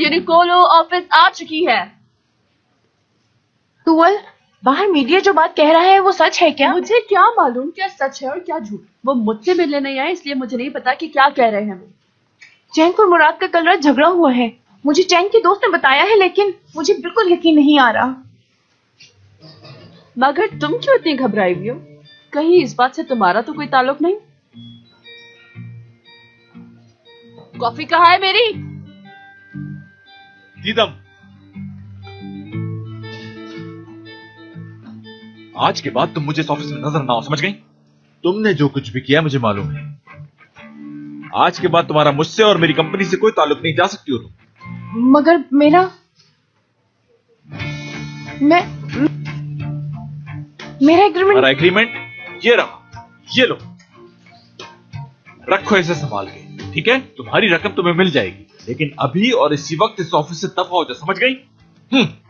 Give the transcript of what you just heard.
यूनिकोलो office आ चुकी है। तुअल, बाहर मीडिया जो बात कह रहा है वो सच है क्या? मुझे क्या मालूम क्या सच है और क्या झूठ। वो मुझसे मिलने नहीं आए, इसलिए मुझे नहीं पता कि क्या कह रहे हैं वो। चैंग और मुराद का कल रात झगड़ा हुआ है। मुझे चैंग के दोस्त ने बताया है, लेकिन मुझे बिल्कुल यकीन नहीं आ रहा। मगर तुम क्यों इतनी घबराई हुई हो? कहीं इस बात से तुम्हारा तो कोई ताल्लुक नहीं? कॉफी कहाँ है मेरी? दीदम, आज के बाद तुम मुझे इस ऑफिस में नजर ना हो, समझ गई? तुमने जो कुछ भी किया मुझे मालूम है। आज के बाद तुम्हारा मुझसे और मेरी कंपनी से कोई ताल्लुक नहीं, जा सकती हो तुम। मगर मेरा एग्रीमेंट। हमारा एग्रीमेंट ये रहा, ये लो, रखो इसे संभाल के, ठीक है? तुम्हारी रकम तुम्हें मिल जाएगी, लेकिन अभी और इसी वक्त इस ऑफिस से दफा हो जाओ, समझ गई?